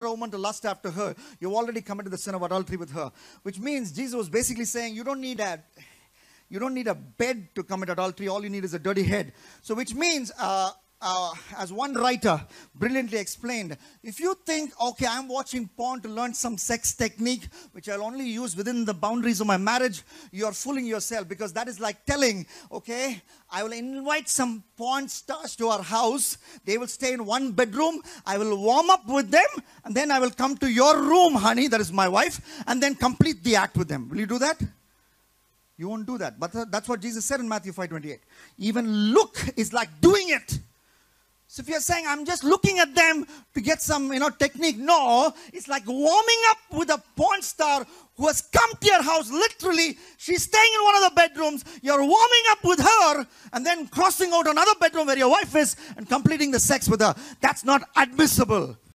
a woman to lust after her, you've already committed the sin of adultery with her. Which means Jesus was basically saying, you don't need a bed to commit adultery. All you need is a dirty head. So which means, as one writer brilliantly explained, if you think, okay, I'm watching porn to learn some sex technique, which I'll only use within the boundaries of my marriage, you're fooling yourself, because that is like telling, okay, I will invite some porn stars to our house. They will stay in one bedroom. I will warm up with them, and then I will come to your room, honey, that is my wife, and then complete the act with them. Will you do that? You won't do that. But that's what Jesus said in Matthew 5:28. Even look is like doing it. So if you're saying, I'm just looking at them to get some, technique. No, it's like warming up with a porn star who has come to your house. Literally, she's staying in one of the bedrooms. You're warming up with her and then crossing out another bedroom where your wife is and completing the sex with her. That's not admissible.